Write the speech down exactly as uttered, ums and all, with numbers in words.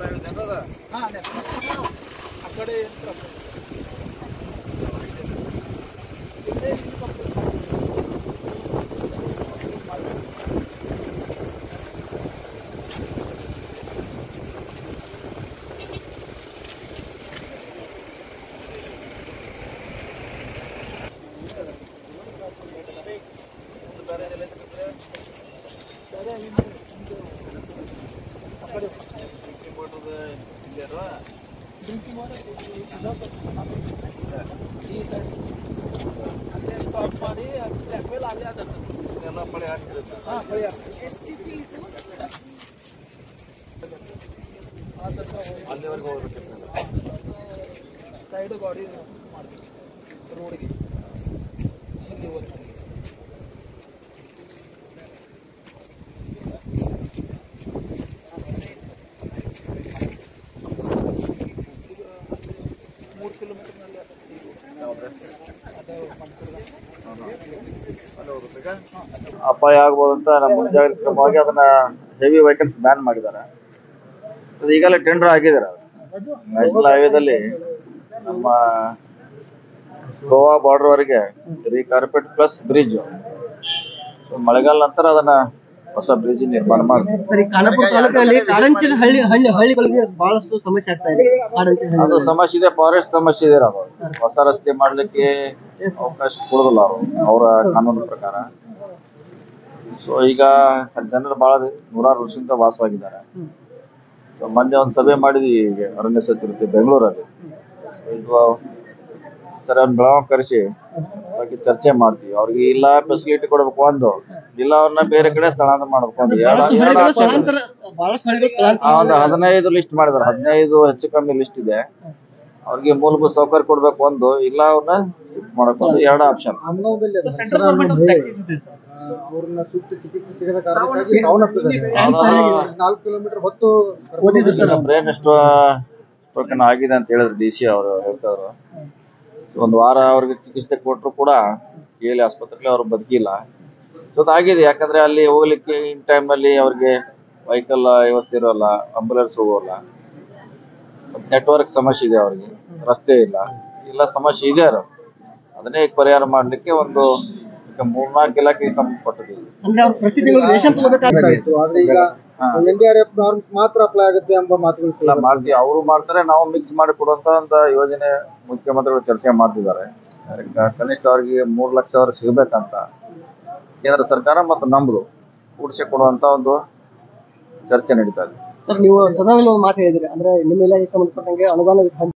Side ಗಾಡಿ ರೋಡ್ಗೆ ಮೂರು ಕಿಲೋಮೀಟರ್ ಅಪಾಯ ಆಗ್ಬೋದು ಅಂತ ನಮ್ಮ ಮುಂಜಾಗ್ರತಾ ಕ್ರಮವಾಗಿ ಅದನ್ನ ಹೆವಿ ವೆಹಿಕಲ್ಸ್ ಬ್ಯಾನ್ ಮಾಡಿದ್ದಾರೆ. ಅದು ಈಗಲೇ ಟೆಂಡರ್ ಆಗಿದ್ದಾರೆ. ನ್ಯಾಷನಲ್ ಹೈವೇದಲ್ಲಿ ನಮ್ಮ ಗೋವಾ ಬಾರ್ಡರ್ ವರೆಗೆ ಕಾರ್ಪೆಟ್ ಪ್ಲಸ್ ಬ್ರಿಡ್ಜ್ ಮಳೆಗಾಲ ನಂತರ ಅದನ್ನ ಹೊಸ ಬ್ರಿಡ್ಜ್ ನಿರ್ಮಾಣ ಮಾಡ್ತಾರೆ. ಬಹಳಷ್ಟು ಸಮಸ್ಯೆ ಆಗ್ತಾ ಇದೆ. ಅದು ಸಮಸ್ಯೆ ಇದೆ, ಫಾರೆಸ್ಟ್ ಸಮಸ್ಯೆ ಇದೆ. ಅದು ಹೊಸ ರಸ್ತೆ ಮಾಡ್ಲಿಕ್ಕೆ ಅವಕಾಶ ಕೊಡೋದಿಲ್ಲ ಅವರು ಅವರ ಕಾನೂನು ಪ್ರಕಾರ. ಸೊ ಈಗ ಜನರು ಬಹಳ ನೂರಾರು ವರ್ಷದಿಂದ ವಾಸವಾಗಿದ್ದಾರೆ. ಮೊನ್ನೆ ಒಂದು ಸಭೆ ಮಾಡಿದ್ವಿ ಈಗ ಅರಣ್ಯ ಸಚಿವರಿಗೆ ಬೆಂಗಳೂರಲ್ಲಿ. ಇದು ಸರ್ ಅವ್ರನ್ನ ಬೆಳಗಾವಿ ಕರೆಸಿ ಬಗ್ಗೆ ಚರ್ಚೆ ಮಾಡ್ತೀವಿ. ಅವ್ರಿಗೆ ಇಲ್ಲ ಫೆಸಿಲಿಟಿ ಕೊಡ್ಬೇಕು ಒಂದು, ಇಲ್ಲ ಅವ್ರನ್ನ ಬೇರೆ ಕಡೆ ಸ್ಥಳಾಂತರ ಮಾಡ್ಬೇಕು ಒಂದು. ಒಂದು ಹದಿನೈದು ಲಿಸ್ಟ್ ಮಾಡಿದಾರೆ, ಹದಿನೈದು ಹೆಚ್ಚು ಕಮ್ಮಿ ಲಿಸ್ಟ್ ಇದೆ. ಅವ್ರಿಗೆ ಮೂಲಭೂತ ಸೌಕರ್ಯ ಕೊಡ್ಬೇಕು ಒಂದು, ಇಲ್ಲ ಅವ್ರನ್ನ ಶಿಫ್ಟ್ ಮಾಡಬೇಕು ಒಂದು, ಎರಡು ಆಪ್ಷನ್. ಅವ್ರನ್ನ ಸೂಕ್ತ ಚಿಕಿತ್ಸೆ ಸಿಗದ ಕಾರಣಕ್ಕಾಗಿ ನಾಲ್ಕು ಕಿಲೋಮೀಟರ್ ಹೊತ್ತು ಬ್ರೇನ್ ಸ್ಟ್ರೋಕ್ ಆಗಿದೆ ಅಂತ ಹೇಳಿದ್ರು ಡಿ ಸಿ ಅವರು ಹೇಳ್ತವ್ರು. ಒಂದು ವಾರ ಅವ್ರಿಗೆ ಚಿಕಿತ್ಸೆ ಕೊಟ್ಟರು ಕೂಡ ಕೆ ಎಲ್ ಆಸ್ಪತ್ರೆಯಲ್ಲಿ ಅವ್ರು ಬದುಕಿಲ್ಲ. ಸೊ ಆಗಿದೆ, ಯಾಕಂದ್ರೆ ಅಲ್ಲಿ ಹೋಗ್ಲಿಕ್ಕೆ ಇನ್ ಟೈಮ್ ನಲ್ಲಿ ಅವ್ರಿಗೆ ವೆಹಿಕಲ್ ವ್ಯವಸ್ಥೆ ಇರೋಲ್ಲ, ಆಂಬುಲೆನ್ಸ್ ಹೋಗೋಲ್ಲ, ನೆಟ್ವರ್ಕ್ ಸಮಸ್ಯೆ ಇದೆ, ಅವ್ರಿಗೆ ರಸ್ತೆ ಇಲ್ಲ, ಇಲ್ಲ ಸಮಸ್ಯೆ ಇದೆ. ಅದನ್ನೇ ಪರಿಹಾರ ಮಾಡ್ಲಿಕ್ಕೆ ಒಂದು ಮೂರ್ನಾಲ್ಕು ಇಲಾಖೆಗೆ ಸಂಬಂಧಪಟ್ಟಿದೆ. ಮಾತ್ರ ಅಪ್ಲೈ ಆಗುತ್ತೆ ಎಂಬ ಮಾತುಗಳು ಮಾಡ್ತೀವಿ. ಅವರು ಮಾಡ್ತಾರೆ, ನಾವು ಮಿಕ್ಸ್ ಮಾಡಿ ಕೊಡುವಂತ ಒಂದು ಯೋಜನೆ ಮುಖ್ಯಮಂತ್ರಿಗಳು ಚರ್ಚೆ ಮಾಡ್ತಿದ್ದಾರೆ. ಕನಿಷ್ಠ ಅವ್ರಿಗೆ ಮೂರ್ ಲಕ್ಷ ಅವ್ರಿಗೆ ಸಿಗಬೇಕಂತ ಕೇಂದ್ರ ಸರ್ಕಾರ ಮತ್ತು ನಮ್ದು ಕೂಡಿಸಿ ಕೊಡುವಂತ ಒಂದು ಚರ್ಚೆ ನಡೀತಾ ಇದೆ. ಸರ್, ನೀವು ಸದಾ ಮಾತು ಹೇಳಿದ್ರಿ, ಅಂದ್ರೆ ನಿಮ್ಮ ಇಲಾಖೆಗೆ ಸಂಬಂಧಪಟ್ಟಂಗೆ ಅನುದಾನ